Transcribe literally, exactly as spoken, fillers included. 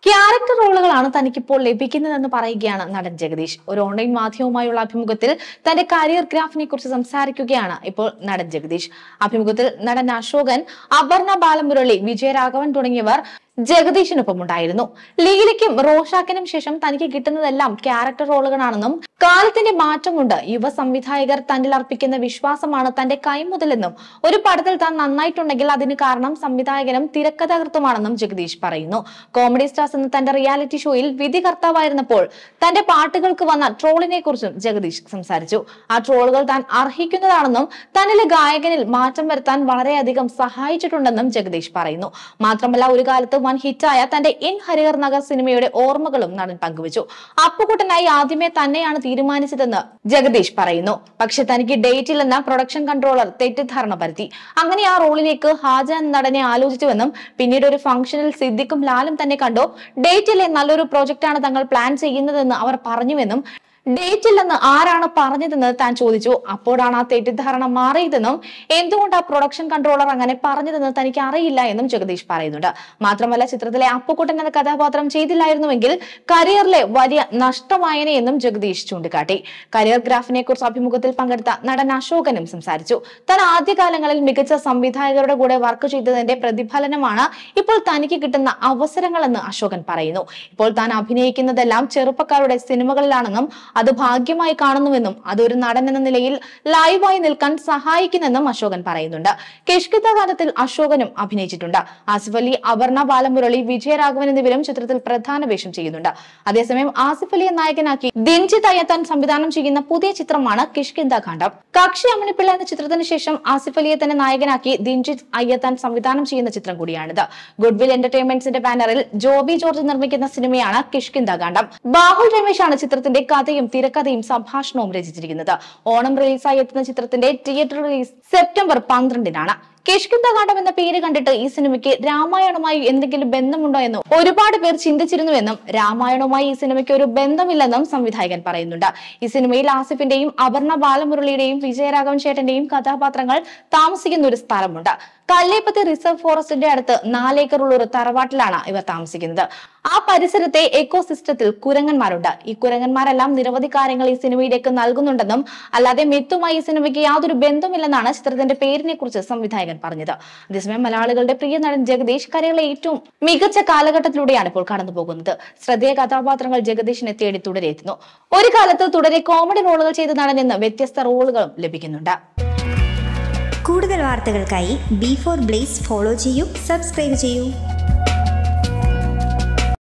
Character റോളുകളാണ് തനിക്കിപ്പോൾ ലഭിക്കുന്നതെന്ന് പറയുകയാണ് നടൻ ജഗദീഷ്. ഒരു ഓൺലൈൻ മാധ്യമവുമായുള്ള അഭിമുഖത്തിൽ തന്റെ കരിയർ ഗ്രാഫിനെ കുറിച്ച് സംസാരിക്കുകയാണ് ഇപ്പോൾ നടൻ ജഗദീഷ്. അഭിമുഖത്തിൽ നടൻ അശോകൻ, അപർണ ബാലമുരളി, വിജയരാഘവൻ തുടങ്ങിയവർ ജഗദീഷിനൊപ്പം ഉണ്ടായിരുന്നു. ലീലയ്ക്കും റോഷാക്കിനും ശേഷം തനിക്ക് കിട്ടുന്നതെല്ലാം ക്യാരക്ടർ റോളുകളാണെന്നും കാലത്തിന്റെ മാറ്റം കൊണ്ട് യുവ സംവിധായകർ തന്നിൽ അർപ്പിക്കുന്ന വിശ്വാസമാണ് തന്റെ കൈമുതലെന്നും ഒരു പടത്തിൽ താൻ നന്നായിട്ടുണ്ടെങ്കിൽ അതിന് കാരണം സംവിധായകനും തിരക്കഥാകൃത്തുമാണെന്നും ജഗദീഷ് പറയുന്നു. കോമഡി സ്റ്റാർസ് എന്ന തന്റെ റിയാലിറ്റി ഷോയിൽ വിധികർത്താവായിരുന്നപ്പോൾ തന്റെ പാട്ടുകൾക്ക് വന്ന ട്രോളിനെ കുറിച്ചും ജഗദീഷ് സംസാരിച്ചു. ആ ട്രോളുകൾ താൻ അർഹിക്കുന്നതാണെന്നും തന്നിലെ ഗായകനിൽ മാറ്റം വരുത്താൻ വളരെയധികം സഹായിച്ചിട്ടുണ്ടെന്നും ജഗദീഷ് പറയുന്നു. മാത്രമല്ല, ഒരു കാലത്ത് വൻ ഹിറ്റായ തന്റെ ഇൻ ഹരിഹർ നഗർ സിനിമയുടെ ഓർമ്മകളും നടൻ പങ്കുവച്ചു. അപ്പുകുട്ടനായി ആദ്യമേ തന്നെയാണ് തീരുമാനിച്ചതെന്ന് ജഗദീഷ് പറയുന്നു. പക്ഷെ തനിക്ക് ഡേറ്റ് ഇല്ലെന്ന പ്രൊഡക്ഷൻ കൺട്രോളർ തെറ്റിദ്ധാരണ പരത്തി. അങ്ങനെ ആ റോളിലേക്ക് ഹാജൻ നടനെ ആലോചിച്ചുവെന്നും പിന്നീട് ഒരു ഫംഗ്ഷനിൽ സിദ്ദിഖും ലാലും തന്നെ കണ്ടു. ഡേറ്റിലെ നല്ലൊരു പ്രോജക്റ്റാണ് തങ്ങൾ പ്ലാൻ ചെയ്യുന്നതെന്ന് അവർ പറഞ്ഞുവെന്നും ഡേറ്റ് ഇല്ലെന്ന് ആരാണ് പറഞ്ഞതെന്ന് താൻ ചോദിച്ചു. അപ്പോഴാണ് ആ തെറ്റിദ്ധാരണ മാറിയതെന്നും എന്തുകൊണ്ട് ആ പ്രൊഡക്ഷൻ കൺട്രോളർ അങ്ങനെ പറഞ്ഞതെന്ന് തനിക്ക് അറിയില്ല എന്നും ജഗദീഷ് പറയുന്നുണ്ട്. മാത്രമല്ല, ചിത്രത്തിലെ അപ്പുകുട്ടൻ എന്ന കഥാപാത്രം ചെയ്തില്ലായിരുന്നുവെങ്കിൽ കരിയറിലെ വലിയ നഷ്ടമായനെ എന്നും ജഗദീഷ് ചൂണ്ടിക്കാട്ടി. കരിയർ ഗ്രാഫിനെ കുറിച്ച് അഭിമുഖത്തിൽ പങ്കെടുത്ത നടൻ അശോകനും സംസാരിച്ചു. താൻ ആദ്യകാലങ്ങളിൽ മികച്ച സംവിധായകരുടെ കൂടെ വർക്ക് ചെയ്തതിന്റെ പ്രതിഫലനമാണ് ഇപ്പോൾ തനിക്ക് കിട്ടുന്ന അവസരങ്ങളെന്ന് അശോകൻ പറയുന്നു. ഇപ്പോൾ താൻ അഭിനയിക്കുന്നതെല്ലാം ചെറുപ്പക്കാരുടെ സിനിമകളിലാണെന്നും അത് ഭാഗ്യമായി കാണുന്നുവെന്നും അതൊരു നടൻ എന്ന നിലയിൽ ലൈവായി നിൽക്കാൻ സഹായിക്കുന്നെന്നും അശോകൻ പറയുന്നുണ്ട്. കിഷ്കിന്ത കാലത്തിൽ അശോകനും അഭിനയിച്ചിട്ടുണ്ട്. ആസിഫ് അലി, അപർണ ബാലമുരളി, വിജയരാഘവൻ എന്നിവരും ചിത്രത്തിൽ പ്രധാന വേഷം ചെയ്യുന്നുണ്ട്. അതേസമയം ആസിഫ് അലിയെ നായകനാക്കി ദിൻജിത്ത് അയ്യത്താൻ സംവിധാനം ചെയ്യുന്ന പുതിയ ചിത്രമാണ് കിഷ്കിന്ത കാണ്ഡം. കക്ഷി അമ്മണിപ്പിള്ള എന്ന ചിത്രത്തിന് ശേഷം ആസിഫ് അലിയെ തന്നെ നായകനാക്കി ദിൻജിത്ത് അയ്യത്താൻ സംവിധാനം ചെയ്യുന്ന ചിത്രം കൂടിയാണിത്. ഗുഡ്വിൽ എന്റർടൈൻമെന്റ്സിന്റെ ബാനറിൽ ജോബി ജോർജ് നിർമ്മിക്കുന്ന സിനിമയാണ് കിഷ്കിന്ത കാണ്ഡം. ബാഹുൽ രമേശാണ് ചിത്രത്തിന്റെ കഥയും തിരക്കഥയും സംഭാഷണവും രചിച്ചിരിക്കുന്നത്. ഓണം റിലീസായി എത്തുന്ന ചിത്രത്തിന്റെ തിയേറ്റർ റിലീസ് സെപ്റ്റംബർ പന്ത്രണ്ടിനാണ്. കിഷ്കിന്ത കാണ്ഡം എന്ന പേര് കണ്ടിട്ട് ഈ സിനിമയ്ക്ക് രാമായണവുമായി എന്തെങ്കിലും ബന്ധമുണ്ടോ എന്ന് ഒരുപാട് പേർ ചിന്തിച്ചിരുന്നുവെന്നും രാമായണവുമായി ഈ സിനിമയ്ക്ക് ഒരു ബന്ധമില്ലെന്നും സംവിധായകൻ പറയുന്നുണ്ട്. ഈ സിനിമയിൽ ആസിഫിന്റെയും അപർണ ബാലമുരളിയുടെയും വിജയരാഘവൻ ചേട്ടന്റെയും കഥാപാത്രങ്ങൾ താമസിക്കുന്ന ഒരു സ്ഥലമുണ്ട്. കല്ലേപ്പത്തി റിസർവ് ഫോറസ്റ്റിന്റെ അടുത്ത് നാലേക്കറുള്ള ഒരു തറവാട്ടിലാണ് ഇവർ താമസിക്കുന്നത്. ആ പരിസരത്തെ എക്കോസിസ്റ്റത്തിൽ കുരങ്ങന്മാരുണ്ട്. ഈ കുരങ്ങന്മാരെല്ലാം നിരവധി കാര്യങ്ങൾ ഈ സിനിമയിലേക്ക് നൽകുന്നുണ്ടെന്നും അല്ലാതെ മെത്തുമായി ഈ സിനിമയ്ക്ക് യാതൊരു ബന്ധമില്ലെന്നാണ് ചിത്രത്തിന്റെ പേരിനെ കുറിച്ച് സംവിധായകൻ പറഞ്ഞത്. അതേസമയം മലയാളികളുടെ പ്രിയ നടൻ ജഗദീഷ് കരിയറിലെ ഏറ്റവും മികച്ച കാലഘട്ടത്തിലൂടെയാണ് ഇപ്പോൾ കടന്നു പോകുന്നത്. ശ്രദ്ധേയ കഥാപാത്രങ്ങൾ ജഗദീഷിനെ തേടി തുടരെ എത്തുന്നു. ഒരു കാലത്ത് തുടരെ കോമഡി റോളുകൾ ചെയ്ത നടനെന്ന് വ്യത്യസ്ത റോളുകളും ലഭിക്കുന്നുണ്ട്. കൂടുതൽ വാർത്തകൾക്കായി ബി ഫോർ ബ്ലേസ് ഫോളോ ചെയ്യൂ, സബ്സ്ക്രൈബ് ചെയ്യൂ.